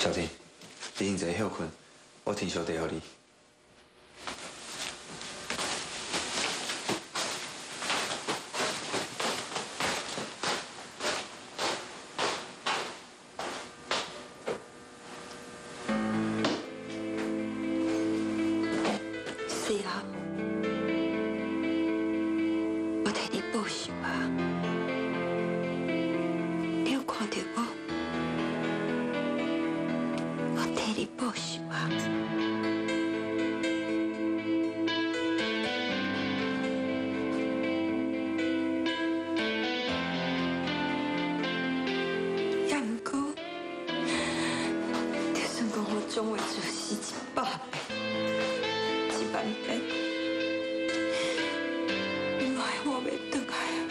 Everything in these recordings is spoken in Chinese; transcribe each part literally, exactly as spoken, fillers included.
小婷，你先坐休困，我添烧茶给你。 总会就是一百遍、一万遍，我爱我袂转来啊！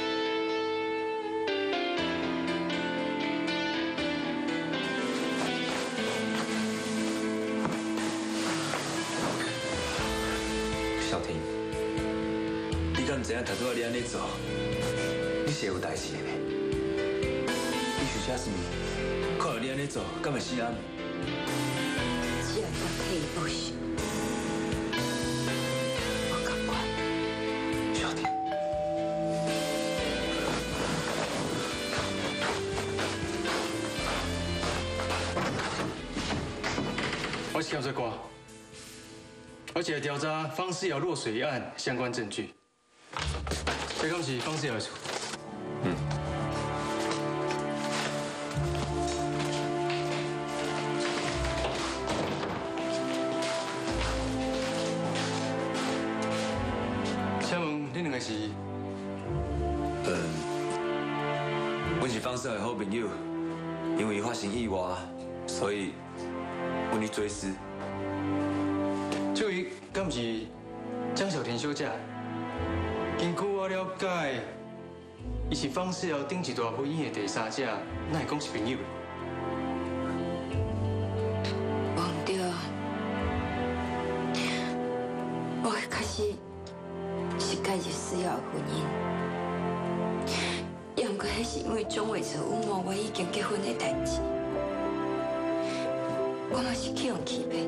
小婷，你敢唔知影头拄仔你安尼做，你是有代志的呢？你是啥事？看到你安尼做，敢会心安？ 只要我替伊报仇，我甘愿。 小婷， 我是检察官，我正调查方思瑶落水一案相关证据。这刚是方思瑶的厝。嗯。 你两个是？ 嗯，阮是方少的好朋友，因为发生意外，所以阮去追思。 这位敢不是江小婷小姐？根据我了解，伊是方少瑶顶一大婚姻的第三者，哪会讲是朋友？ 忘掉，我一开始。 是介入思瑶的婚姻，也毋过迄是因为钟伟哲隐瞒我已经结婚的代志，我嘛是去用欺骗，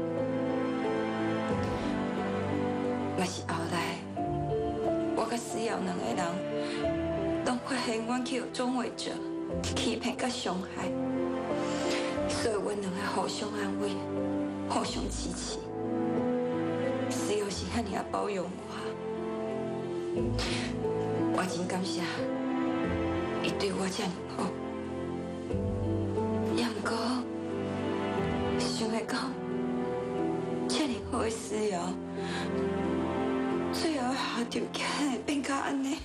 嘛是后来我甲思瑶两个人，拢发现阮去用钟伟哲欺骗甲伤害，所以阮两个互相安慰，互相支持，思瑶是遐尔啊包容我。 我真感谢伊对我这么好，也毋过想要讲，这么好的思瑶，最后下场竟然会变甲安尼。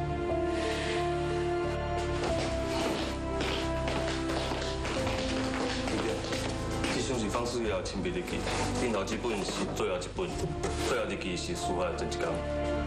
这箱是方思瑶亲笔日记，顶头这本是最后一本，最后日记是司法的前一天。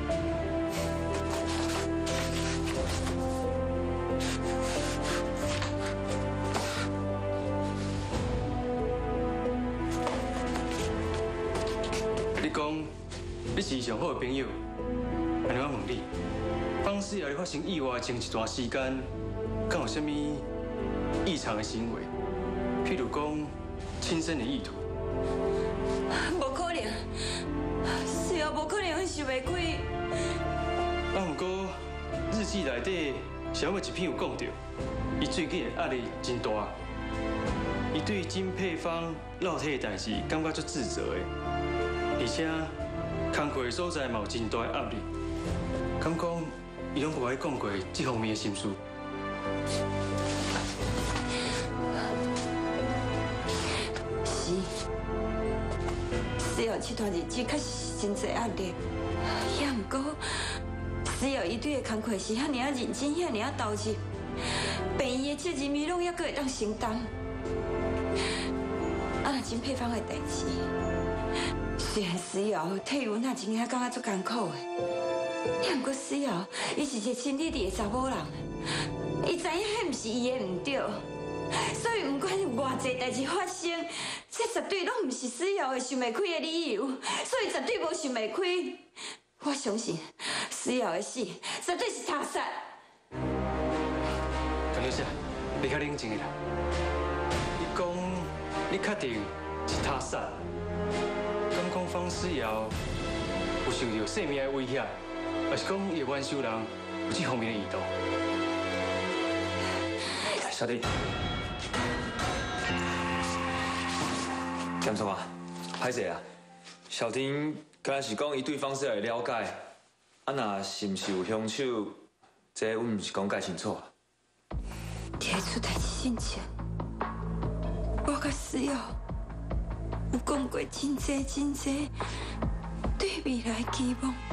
你讲你是上好的朋友，安尼我问你，方思瑶发生意外前一段时间，敢有啥物异常的行为？譬如讲轻生的意图？ 无可能，是啊，无可能会想袂开。 啊，不过日记内底小尾一篇有讲到，伊最近的压力真大，伊对金佩芳落体的代志感觉足自责的。 而且，工作的所在嘛有真大的压力。敢讲，伊拢无爱讲过这方面的心事。 是，思瑶这段日子确实是真侪压力，也毋过，思瑶伊对的工作是遐尔啊认真，遐尔啊投入，病医的责任伊拢还阁会当承担。啊，若真配方的代志。 虽然思瑶替阮也真正感觉足艰苦的，也毋过思瑶，伊是一个心理地的查某人，伊知影迄毋是伊的毋对，所以毋管有偌济代志发生，这绝对拢毋是思瑶的想袂开的理由，所以绝对无想袂开。我相信思瑶的死绝对是他杀。 江小姐，你较冷静一点。你讲你确定是他杀？敢讲方思瑶有受到生命的威胁，还是讲伊的冤仇人有这方面的意图？ 小弟，检错啊，歹势啊，小婷刚才是讲伊对方思瑶的了解，啊那是毋是有凶手？这阮毋是讲介清楚啊。 提出代志之前，我甲思瑶有讲过真济真济对未来的期望，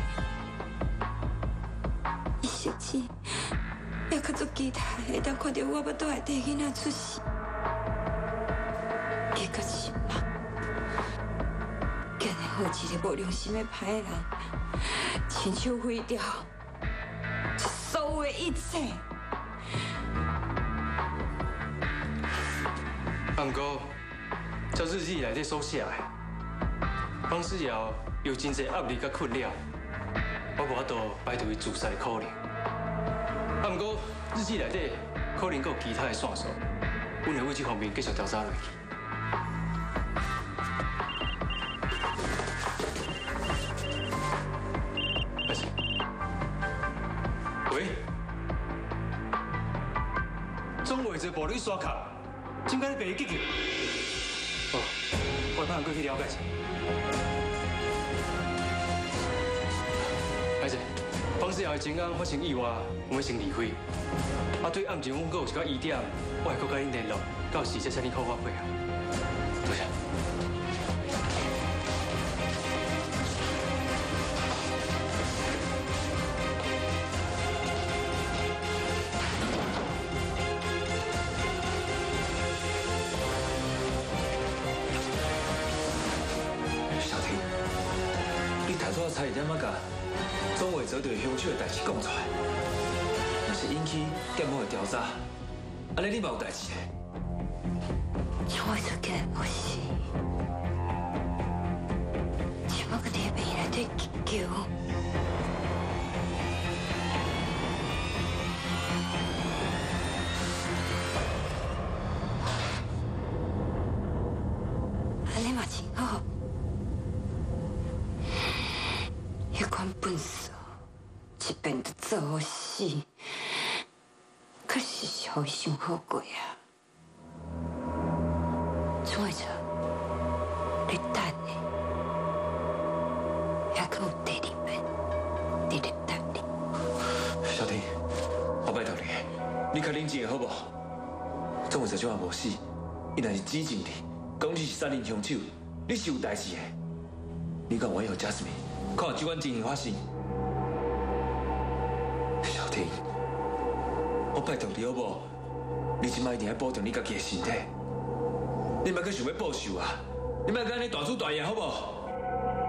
伊甚至也较足期待会当看到我腹肚内底囡仔出世。结果是梦，竟然好一个无良心的歹人，亲手毁掉所有的一切。 不过，照日记内底所写的，方思瑶有真侪压力甲困扰，我无法度排除伊自杀的可能。啊，不过日记内底可能阁有其他的线索，阮会为这方面继续调查落去。阿是，喂，总会做暴力刷卡。 怎解你被伊击去？哦，我派人过去了解一下。歹势，方思瑶的前案发生意外，我们先离开。啊，对案情阮阁有一寡疑点，我会阁甲恁联络，到时再请你靠我配合。多谢。 我差一点仔甲总会做对凶手的代志讲出来，若是引起检方的调查，安尼你嘛有代志的。 总会做竟然无事，只要个伫病内底求。安尼嘛真好。 迄款笨手，一遍都做好死，可是是互伊想好过啊。怎会做？你等呢？还阁有第二遍，伫咧等你。 小婷，我拜托你，你较冷静好无？总会做种也无死，伊若是指证你，讲你是杀人凶手，你是有代志的。你讲我有 Jasmine。 看有这款情形发生，小婷，我拜托你好无？你即摆一定要保重你家己的身体，你莫阁想要报仇啊！你莫阁安尼大煮大爷好无？